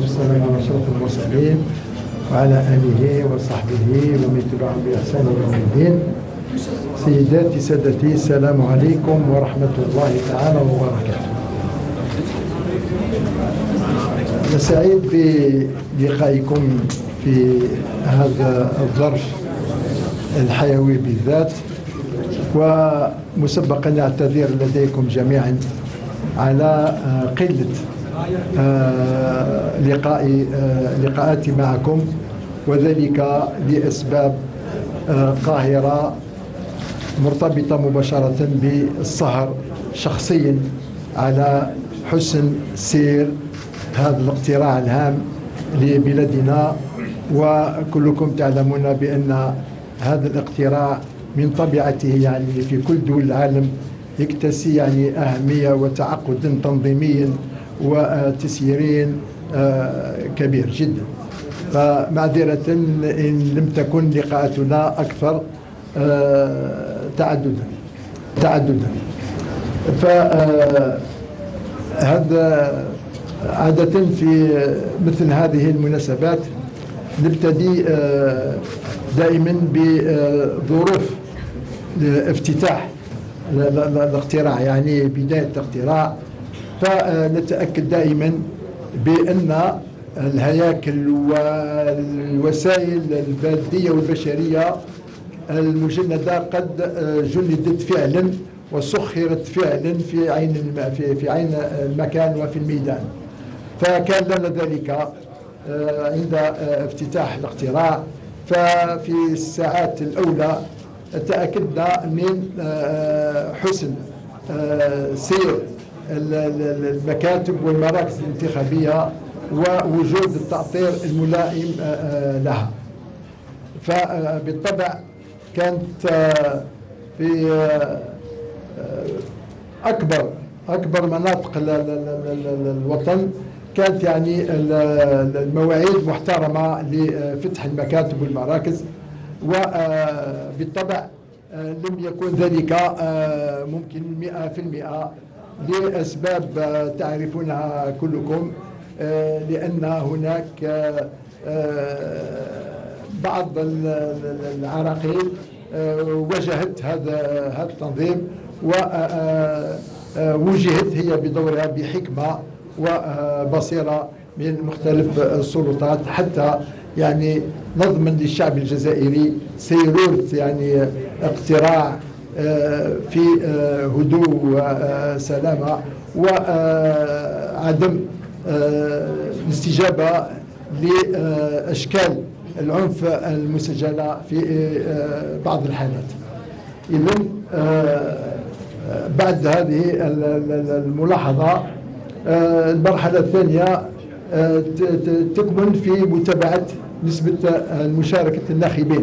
والسلام على أشرف المرسلين وعلى آله وصحبه ومن تبعهم بإحسان إلى يوم الدين. سيداتي سادتي، السلام عليكم ورحمة الله تعالى وبركاته. أنا سعيد بلقائكم في هذا الظرف الحيوي بالذات، ومسبقا أعتذر لديكم جميعا على قلة لقاءاتي معكم، وذلك لأسباب قاهرة مرتبطة مباشرة بالسهر شخصيا على حسن سير هذا الاقتراع الهام لبلادنا. وكلكم تعلمون بأن هذا الاقتراع من طبيعته يعني في كل دول العالم يكتسي يعني أهمية وتعقد تنظيمي وتسييري كبير جدا. فمعذرة إن لم تكن لقاءاتنا أكثر تعددا. فهذا عادة في مثل هذه المناسبات نبتدي دائما بظروف افتتاح الاقتراع، يعني بداية الاقتراع. فنتأكد دائما بأن الهياكل والوسائل المادية والبشرية المجندة قد جندت فعلا وسخرت فعلا في عين المكان وفي الميدان. فكان لنا ذلك عند افتتاح الاقتراع. ففي الساعات الأولى تأكدنا من حسن سير المكاتب والمراكز الانتخابية ووجود التأطير الملائم لها. فبالطبع كانت في أكبر مناطق الوطن كانت يعني المواعيد محترمة لفتح المكاتب والمراكز، وبالطبع لم يكن ذلك ممكن 100% لأسباب تعرفونها كلكم، لأن هناك بعض العراقيل واجهت هذا التنظيم، ووجهت هي بدورها بحكمة وبصيرة من مختلف السلطات حتى يعني نضمن للشعب الجزائري سيرورة يعني اقتراع في هدوء وسلامة، وعدم الاستجابة لأشكال العنف المسجلة في بعض الحالات. إذن بعد هذه الملاحظة المرحلة الثانية تكمن في متابعة نسبة مشاركة الناخبين.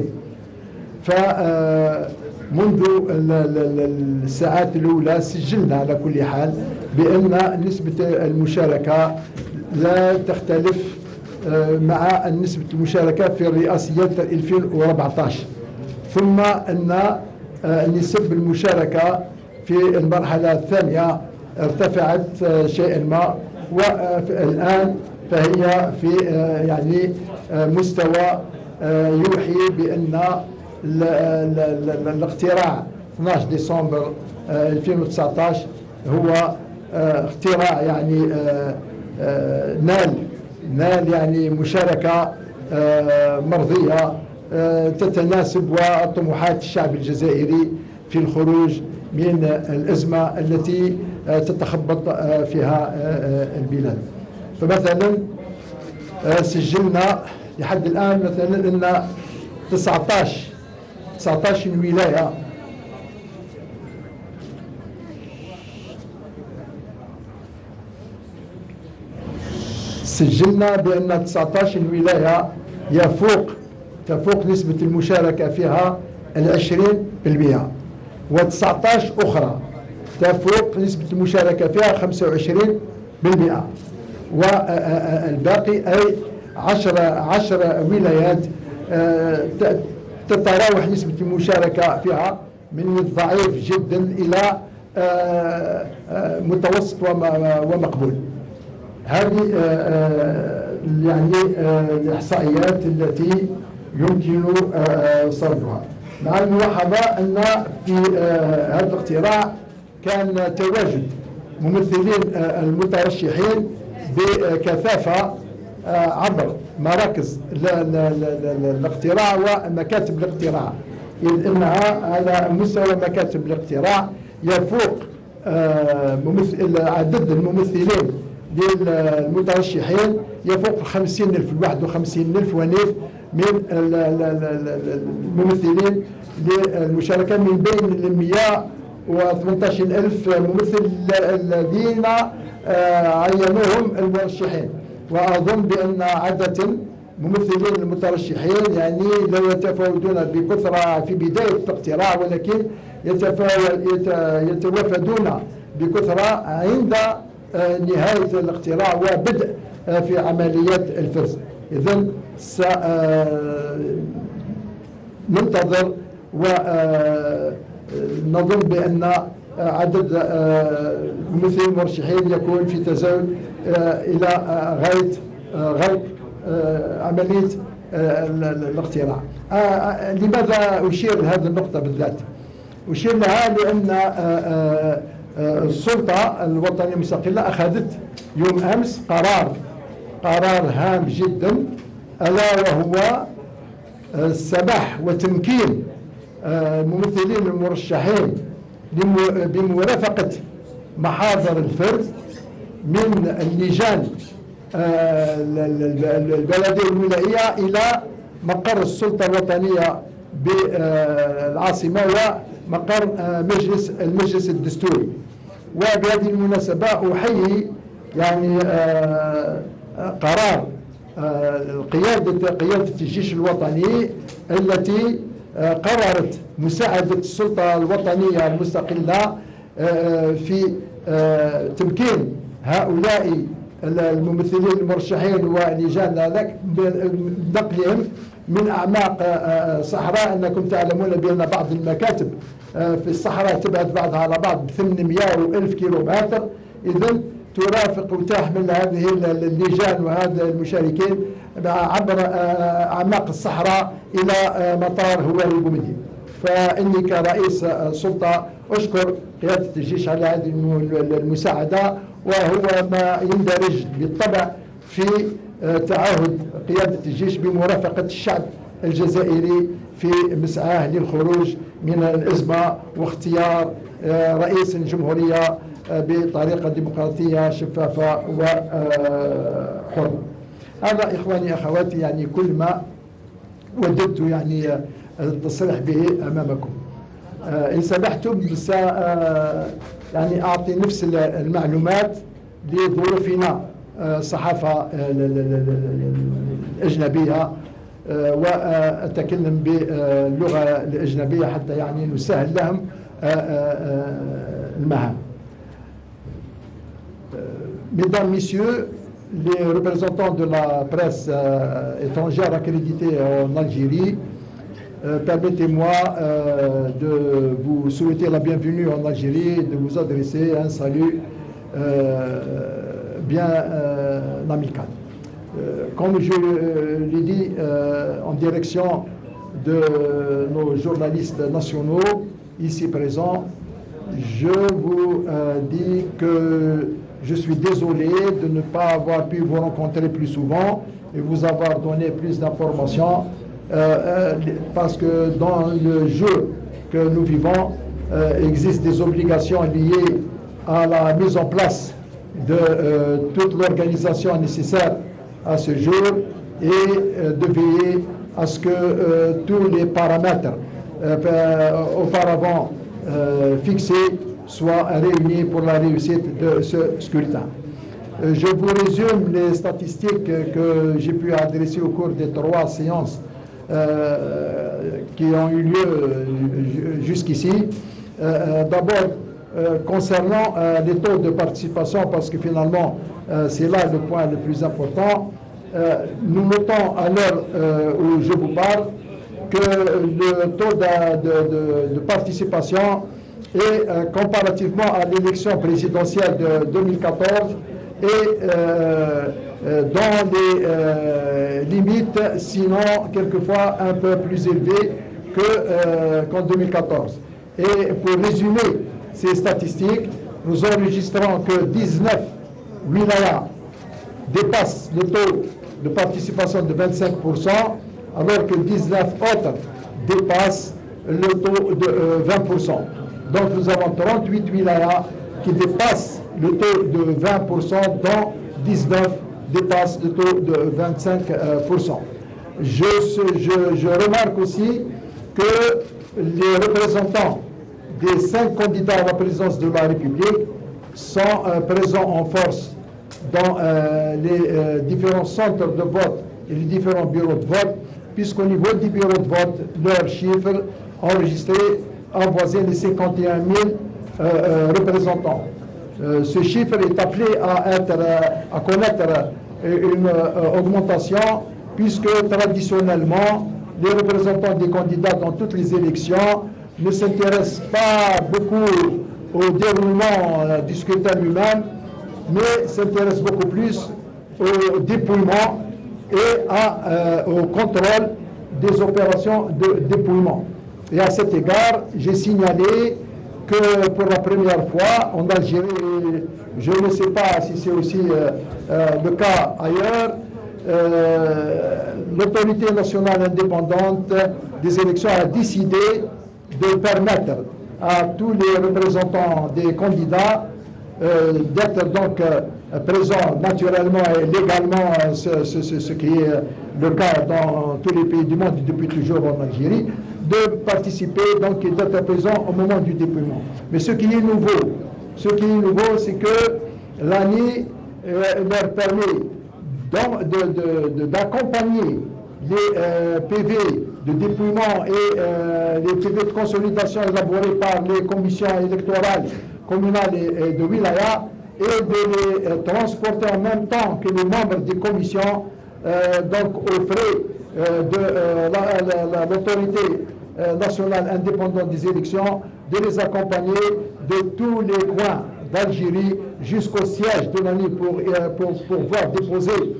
فمنذ الساعات الأولى سجلنا على كل حال بأن نسبة المشاركة لا تختلف مع نسبة المشاركة في الرئاسيات 2014، ثم أن نسب المشاركة في المرحلة الثانية ارتفعت شيئا ما، والآن فهي في يعني مستوى يوحي بأن الاقتراع 12 ديسمبر 2019 هو اقتراع يعني نال يعني مشاركة مرضية تتناسب وطموحات الشعب الجزائري في الخروج من الأزمة التي تتخبط فيها البلاد. فمثلا سجلنا لحد الآن مثلا أن 19 ولاية سجلنا بأن 19 ولاية تفوق نسبة المشاركة فيها 20%، و19 أخرى تفوق نسبة المشاركة فيها 25%، والباقي أي 10 ولايات تتراوح نسبة المشاركة فيها من الضعيف جدا إلى متوسط ومقبول. هذه يعني الإحصائيات التي يمكن صرفها. مع الملاحظة أن في هذا الاقتراع كان تواجد ممثلين المترشحين بكثافة عبر مراكز الاقتراع ومكاتب الاقتراع، إذ أنها على مستوى مكاتب الاقتراع يفوق عدد الممثلين للمترشحين يفوق 50,000 51,000 ونيف من الممثلين للمشاركة من بين 118,000 ممثل الذين عينوهم المرشحين. وأظن بأن عادة ممثلين المترشحين يعني لا يتفاوتون بكثرة في بداية الاقتراع، ولكن يتوافدون بكثرة عند نهاية الاقتراع وبدء في عمليات الفرز. إذن سننتظر ونظن بأن عدد ممثلين المرشحين يكون في تزايد إلى غاية غلق عملية الاقتراع. لماذا أشير لهذه النقطة بالذات؟ أشير لها لأن السلطة الوطنية المستقلة أخذت يوم أمس قرار هام جدا، ألا وهو السماح وتمكين الممثلين المرشحين بمرافقة محاضر الفرز من اللجان البلدية والولائية إلى مقر السلطة الوطنية بالعاصمة ومقر المجلس الدستوري. وبهذه المناسبة أحيي يعني قرار قيادة الجيش الوطني التي قررت مساعدة السلطة الوطنية المستقلة في تمكين هؤلاء الممثلين المرشحين ولجان ذلك نقلهم من أعماق صحراء. أنكم تعلمون بأن بعض المكاتب في الصحراء تبعد بعضها على بعض ب 800 و1000 كيلومتر، إذن ترافق وتحمل هذه اللجان وهذا المشاركين عبر أعماق الصحراء إلى مطار هواري بومدين. فإني كرئيس سلطة أشكر قيادة الجيش على هذه المساعدة، وهو ما يندرج بالطبع في تعهد قيادة الجيش بمرافقة الشعب الجزائري في مسعاه للخروج من الأزمة واختيار رئيس جمهورية بطريقة ديمقراطية شفافة وحرة. هذا إخواني أخواتي يعني كل ما وددت يعني التصريح به أمامكم. إن سمحتم يعني أعطي نفس المعلومات لظروفنا الصحافة الأجنبية، وأتكلم باللغة الأجنبية حتى يعني نسهل لهم المهام. Mesdames, Messieurs, les représentants de la presse étrangère accréditée en Algérie, permettez-moi de vous souhaiter la bienvenue en Algérie et de vous adresser un salut bien amical. Comme je l'ai dit en direction de nos journalistes nationaux ici présents, je vous dis que je suis désolé de ne pas avoir pu vous rencontrer plus souvent et vous avoir donné plus d'informations parce que dans le jeu que nous vivons, existent des obligations liées à la mise en place de toute l'organisation nécessaire à ce jour et de veiller à ce que tous les paramètres auparavant fixés soient réunis pour la réussite de ce scrutin. Je vous résume les statistiques que j'ai pu adresser au cours des 3 séances qui ont eu lieu jusqu'ici. D'abord, concernant les taux de participation, parce que finalement, c'est là le point le plus important, nous notons à l'heure où je vous parle que le taux de participation est comparativement à l'élection présidentielle de 2014 est dans les limites, sinon quelquefois un peu plus élevées qu'en 2014. Et pour résumer ces statistiques, nous enregistrons que 19 wilayas dépassent le taux de participation de 25%, alors que 19 autres dépassent le taux de 20%. Donc nous avons 38 wilayas qui dépassent le taux de 20%, dont 19 dépassent le taux de 25%. Je remarque aussi que les représentants des 5 candidats à la présidence de la République sont présents en force dans les différents centres de vote et les différents bureaux de vote, puisqu'au niveau des bureaux de vote, leurs chiffres enregistrés avoisinent les 51 000 représentants. Ce chiffre est appelé à connaître une augmentation, puisque traditionnellement, les représentants des candidats dans toutes les élections ne s'intéressent pas beaucoup au déroulement du scrutin lui-même, mais s'intéressent beaucoup plus au dépouillement et au contrôle des opérations de dépouillement. Et à cet égard, j'ai signalé que pour la première fois en Algérie, je ne sais pas si c'est aussi le cas ailleurs, l'autorité nationale indépendante des élections a décidé de permettre à tous les représentants des candidats d'être donc présents naturellement et légalement, ce qui est le cas dans tous les pays du monde depuis toujours en Algérie, de participer donc et d'être présents au moment du dépouillement. Mais ce qui est nouveau, c'est que l'ANI leur permet d'accompagner les PV de dépouillement et les PV de consolidation élaborés par les commissions électorales communales et de wilaya, et de les transporter en même temps que les membres des commissions, donc aux frais de l'autorité nationale indépendante des élections, de les accompagner de tous les coins d'Algérie jusqu'au siège de l'ANI pour pouvoir déposer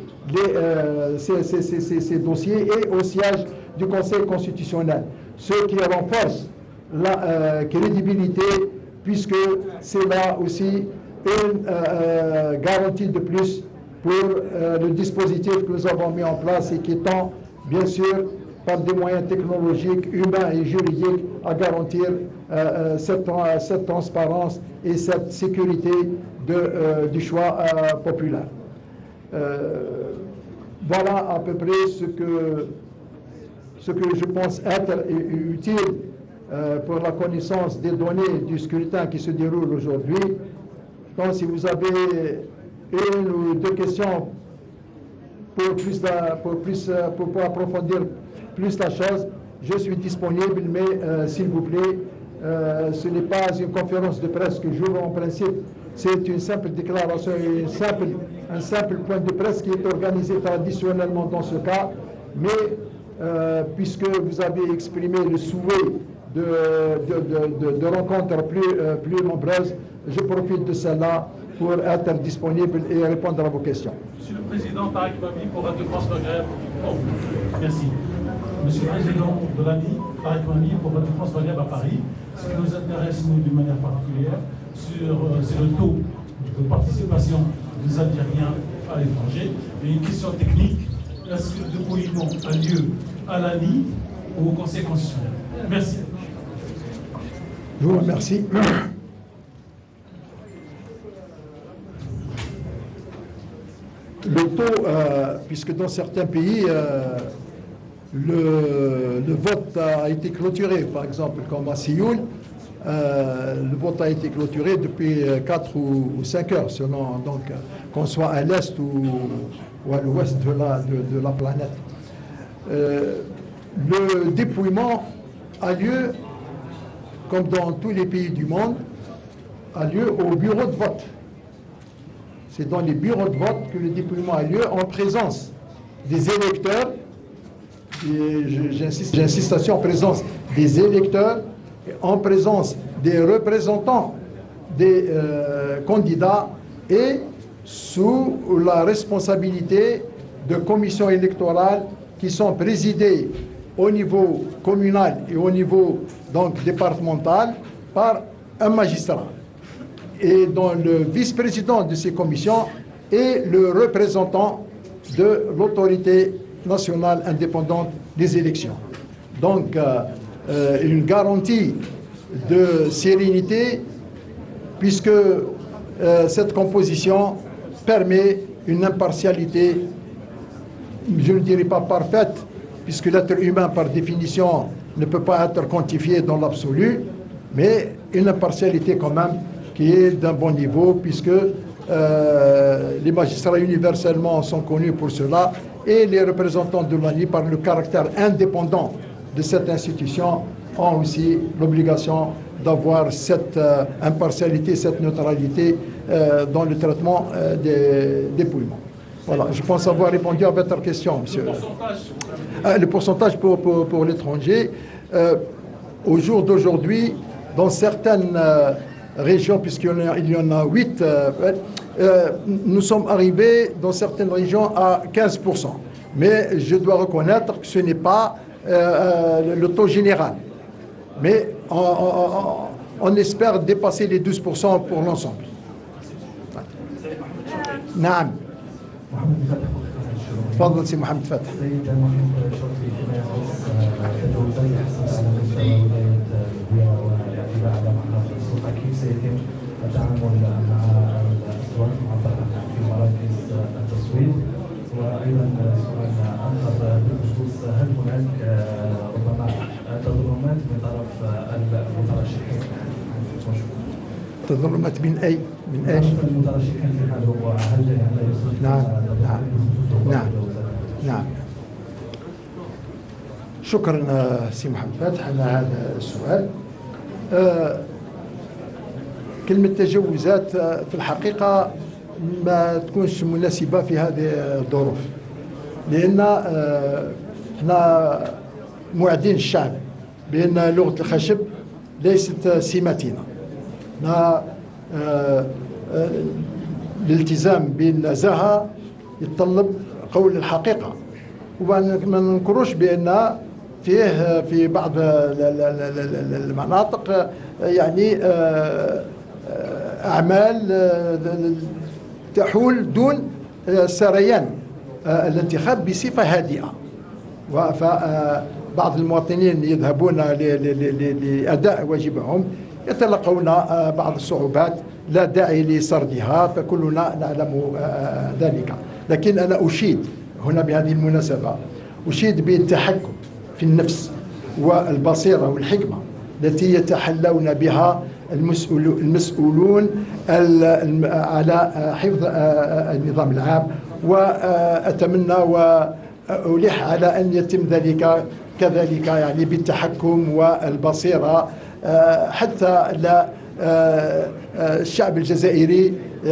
ces dossiers, et au siège du Conseil constitutionnel. Ce qui renforce la crédibilité, puisque c'est là aussi une garantie de plus pour le dispositif que nous avons mis en place et qui tend, bien sûr, par des moyens technologiques, humains et juridiques, à garantir cette transparence et cette sécurité du choix populaire. Voilà à peu près ce que je pense être utile pour la connaissance des données du scrutin qui se déroule aujourd'hui. Donc, si vous avez une ou deux questions pour approfondir plus la chose, je suis disponible, mais s'il vous plaît, ce n'est pas une conférence de presse que j'ouvre en principe, c'est une simple déclaration, un simple point de presse qui est organisé traditionnellement dans ce cas, mais puisque vous avez exprimé le souhait de rencontres plus nombreuses, je profite de cela pour être disponible et répondre à vos questions. Monsieur le Président, Tariq Mami pour Radio France Maghreb. Oh, merci. Monsieur le Président de l'ANI, Tariq Mami pour Radio France Maghreb à Paris. Ce qui nous intéresse, nous, d'une manière particulière, c'est le taux de participation des Algériens à l'étranger. Et une question technique, est-ce que le dépouillement a lieu à l'ANI ou au Conseil constitutionnel? Merci. Je vous remercie. Le taux, puisque dans certains pays, le vote a été clôturé, par exemple, comme à Séoul, le vote a été clôturé depuis 4 ou 5 heures, selon donc qu'on soit à l'est ou à l'ouest de la planète. Le dépouillement a lieu, comme dans tous les pays du monde, a lieu au bureau de vote. C'est dans les bureaux de vote que le dépouillement a lieu en présence des électeurs, et j'insiste là-dessus, en présence des électeurs, en présence des représentants des candidats et sous la responsabilité de commissions électorales qui sont présidées au niveau communal et au niveau donc départemental par un magistrat. Et dont le vice-président de ces commissions est le représentant de l'autorité nationale indépendante des élections. Donc, une garantie de sérénité, puisque cette composition permet une impartialité, je ne dirais pas parfaite, puisque l'être humain, par définition, ne peut pas être quantifié dans l'absolu, mais une impartialité quand même qui est d'un bon niveau, puisque les magistrats universellement sont connus pour cela, et les représentants de l'ANI, par le caractère indépendant de cette institution, ont aussi l'obligation d'avoir cette impartialité, cette neutralité dans le traitement des dépouillements. Voilà, je pense avoir répondu à votre question, monsieur. Le pourcentage pour l'étranger, au jour d'aujourd'hui, dans certaines régions, puisqu'il y en a 8, nous sommes arrivés dans certaines régions à 15%. Mais je dois reconnaître que ce n'est pas le taux général. Mais on espère dépasser les 12% pour l'ensemble. نعم. تفضل سي محمد فتحي. سيد محمد شرفي فيما يخص تجاوزات يحصل على مستوى ولاية الديار والاعتداء على محافظ السلطة، كيف سيتم التعامل مع الأصوات معبرة في مراكز التصويت؟ وأيضا سؤال آخر بخصوص هل هناك ربما تظلمات من طرف المترشحين؟ تظلمات من أي؟ من ايش؟ المترشحين في هذا وهل لا يصدق؟ نعم نعم نعم نعم. شكرا سي محمد فتحي على هذا السؤال. كلمة تجاوزات في الحقيقة ما تكونش مناسبة في هذه الظروف، لأن احنا موعدين الشعب بأن لغة الخشب ليست سماتنا. الالتزام بالنزاهة يتطلب قول الحقيقة، وما ننكروش بأن فيه في بعض المناطق يعني أعمال تحول دون سريان الانتخاب بصفة هادئة. فبعض المواطنين يذهبون لأداء واجبهم يتلقون بعض الصعوبات لا داعي لسردها، فكلنا نعلم ذلك. لكن أنا أشيد هنا بهذه المناسبة، أشيد بالتحكم في النفس والبصيرة والحكمة التي يتحلون بها المسؤولون على حفظ النظام العام، وأتمنى وألح على أن يتم ذلك كذلك يعني بالتحكم والبصيرة، حتى لا الشعب الجزائري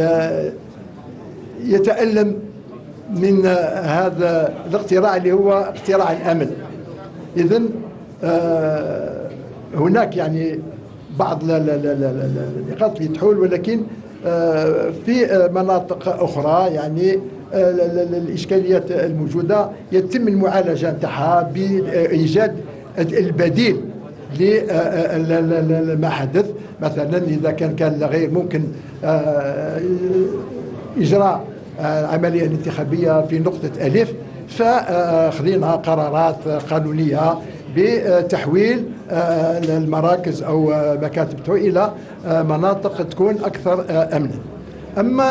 يتألم من هذا الاقتراع اللي هو اقتراع الأمن. إذن هناك يعني بعض النقاط اللي تحول، ولكن في مناطق أخرى يعني الإشكاليات الموجودة يتم المعالجة نتاعها بإيجاد البديل لما حدث. مثلا إذا كان غير ممكن إجراء العملية الانتخابية في نقطة ألف، فخذينا قرارات قانونية بتحويل المراكز أو مكاتب إلى مناطق تكون أكثر أمنا. أما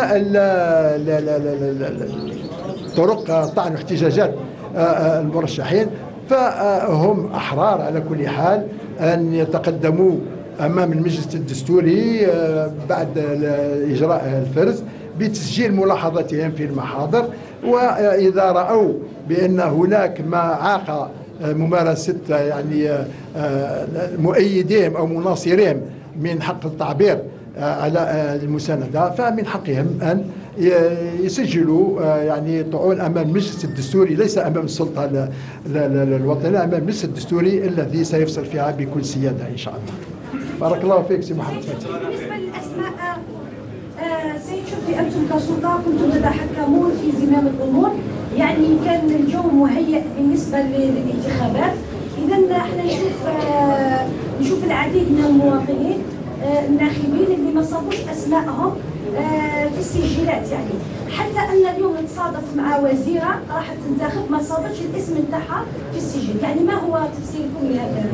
طرق طعن واحتجاجات المرشحين فهم أحرار على كل حال أن يتقدموا أمام المجلس الدستوري بعد إجراء الفرز بتسجيل ملاحظاتهم في المحاضر، وإذا رأوا بأن هناك ما عاق ممارسة يعني مؤيديهم أو مناصريهم من حق التعبير على المساندة، فمن حقهم أن يسجلوا يعني طعون أمام المجلس الدستوري، ليس أمام السلطة الوطنية، أمام المجلس الدستوري الذي سيفصل فيها بكل سيادة إن شاء الله. بارك الله فيك سي محمد فتحي. بالنسبة للأسماء سيد شرفي أنتم كسلطة كنتم تتحكمون في زمام الأمور، يعني كان الجو مهيئ بالنسبة للانتخابات. إذا احنا نشوف العديد من المواطنين الناخبين اللي ما صابوش أسمائهم في السجلات، يعني حتى أن اليوم نتصادف مع وزيرة راح تنتخب ما صابتش الاسم نتاعها في السجل، يعني ما هو تفسيركم لهذا؟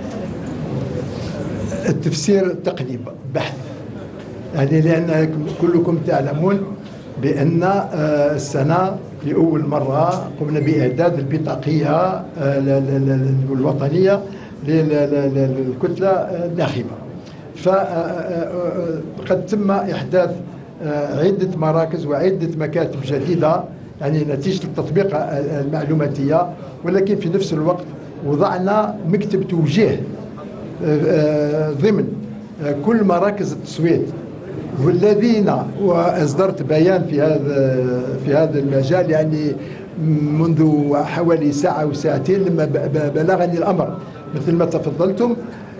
التفسير تقني بحت، يعني لأن كلكم تعلمون بأن السنة لأول مرة قمنا بإعداد البطاقية الوطنية للكتلة الناخبة، فقد تم إحداث عدة مراكز وعدة مكاتب جديدة يعني نتيجة التطبيق المعلوماتية، ولكن في نفس الوقت وضعنا مكتب توجيه ضمن كل مراكز التصويت، والذين وأصدرت بيان في هذا المجال يعني منذ حوالي ساعة أو ساعتين لما بلغني الأمر مثل ما تفضلتم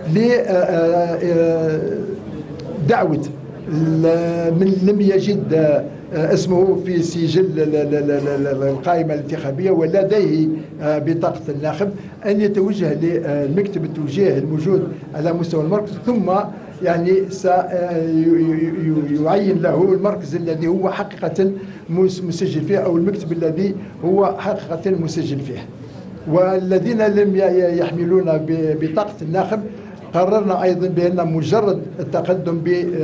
لدعوة من لم يجد اسمه في سجل القائمة الانتخابية ولديه بطاقة الناخب أن يتوجه للمكتب التوجيه الموجود على مستوى المركز، ثم يعني سيعين له المركز الذي هو حقيقة مسجل فيه أو المكتب الذي هو حقيقة مسجل فيه. والذين لم يحملون بطاقة الناخب قررنا أيضا بأن مجرد التقدم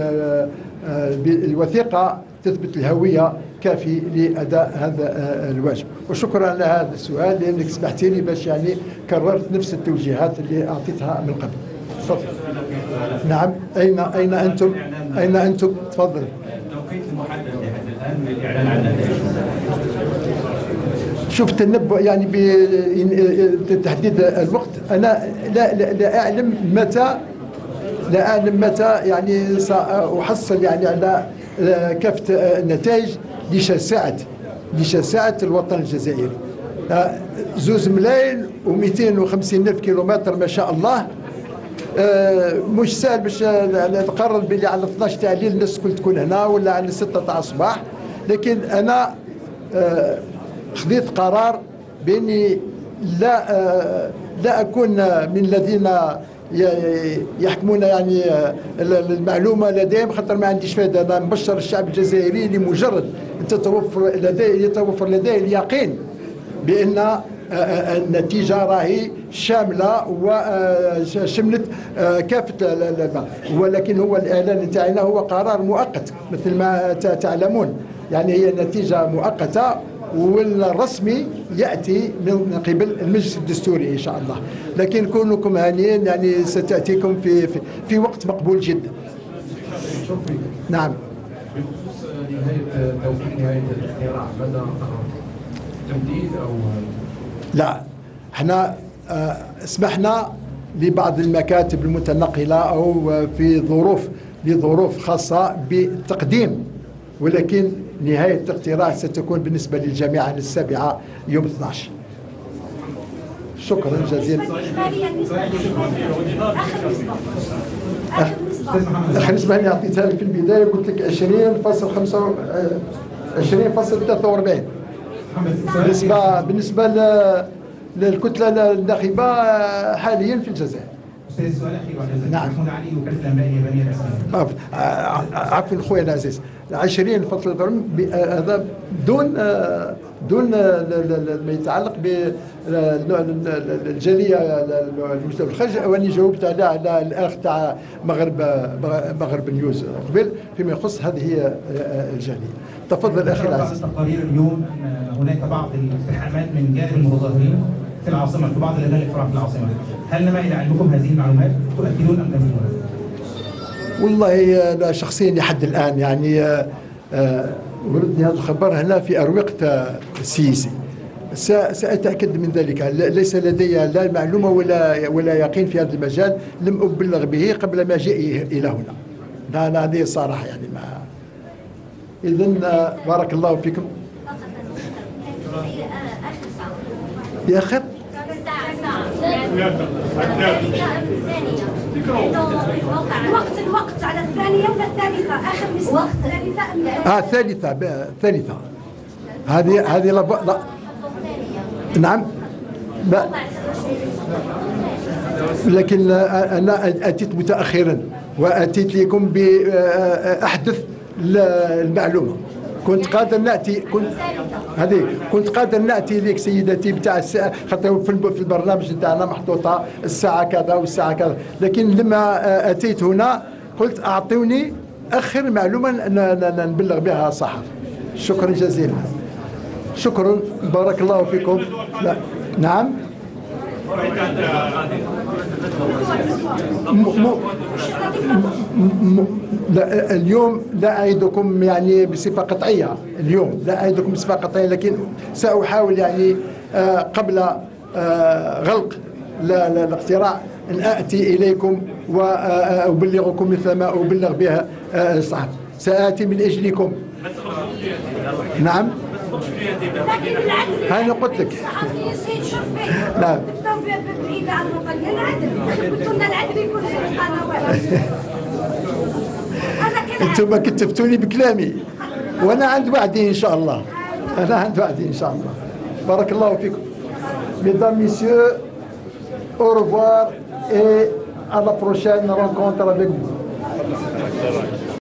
بالوثيقة تثبت الهوية كافي لأداء هذا الواجب. وشكرا على هذا السؤال لأنك سمحتي لي باش يعني كررت نفس التوجيهات اللي أعطيتها من قبل. تفضل. نعم. أين أنتم؟ أين أنتم؟ تفضل. التوقيت المحدد لحد الآن للإعلان عن النتائج. شوف تنبؤ يعني بتحديد الوقت، أنا لا أعلم متى يعني سأحصل يعني على كافة النتائج لشاسعة الوطن الجزائري. 2,250,000 كيلومتر ما شاء الله، مش سهل باش نقرر بلي على 12 تاع الليل الناس الكل تكون هنا ولا على 6 تاع الصباح، لكن أنا خذيت قرار باني لا اكون من الذين يحكمون يعني المعلومه لديهم، خاطر ما عنديش فائده. انا نبشر الشعب الجزائري لمجرد يتوفر لديه اليقين بان النتيجه راهي شامله وشملت كافه ولكن هو الاعلان تاعنا هو قرار مؤقت مثل ما تعلمون، يعني هي نتيجه مؤقته والرسمي يأتي من قبل المجلس الدستوري إن شاء الله، لكن كونكم هانيين يعني ستأتيكم في وقت مقبول جدا. نعم. بخصوص توقيت نهاية الاختراع، ماذا تمديد أو لا، احنا اسمحنا لبعض المكاتب المتنقلة أو في لظروف خاصة بالتقديم، ولكن نهاية الاقتراع ستكون بالنسبة للجامعة السابعة يوم 12. شكرا جزيلا. آخر نسبة اللي أعطيتها لك في البداية قلت لك 20.43 بالنسبة للكتلة الناخبة حاليا في الجزائر. أستاذ السؤال الأخير بعد إذنك. نعم. محمود علي وكالة الأنباء اليابانية الرسمية. عفوا خويا العزيز، 20.43 هذا دون ما يتعلق بالجالية المستوى الخارجي، واني جاوبت على الاخ تاع مغرب نيوز قبل فيما يخص هذه هي الجالية. تفضل اخي العزيز. تقارير اليوم ان هناك بعض الاقتحامات من جانب المتظاهرين في العاصمة، في بعض لجان الاقتراع في العاصمة، هل نما إلى علمكم هذه المعلومات؟ تؤكدون أم تنفون؟ والله أنا شخصيا لحد الآن يعني وردني هذا الخبر هنا في أروقة السيسي، سأتأكد من ذلك. ليس لدي لا المعلومة ولا يقين في هذا المجال، لم أبلغ به قبل ما جئ إلى هنا. لا هذه الصراحة يعني ما. إذن بارك الله فيكم. بآخر الوقت على الثانية ولا الثالثة؟ آخر نسبة الثالثة أم الثالثة. هذه لا. نعم. لكن أنا أتيت متأخرا وأتيت لكم بأحدث المعلومة. كنت قادر نأتي لك سيدتي بتاع الساعة، خاطر في البرنامج نتاعنا محطوطة الساعة كذا والساعة كذا، لكن لما أتيت هنا قلت أعطوني آخر معلومة نبلغ بها الصحة. شكرا جزيلا. شكرا، بارك الله فيكم. لا. نعم. لا اليوم لا أعيدكم يعني بصفة قطعية، اليوم لا أعيدكم بصفة قطعية، لكن سأحاول يعني قبل غلق الاقتراع أن آتي إليكم وأبلغكم مثل ما أبلغ بها الصحف. سآتي من أجلكم. نعم. هاني قلت لك. نعم. بالإذاعة الوطنية العدل، قلت لنا العدل يكون في القنوات. انتم كتفتوني بكلامي وانا عند وعدي ان شاء الله. بارك الله فيكم. Mesdames, Messieurs, au revoir et à la prochaine rencontre avec vous.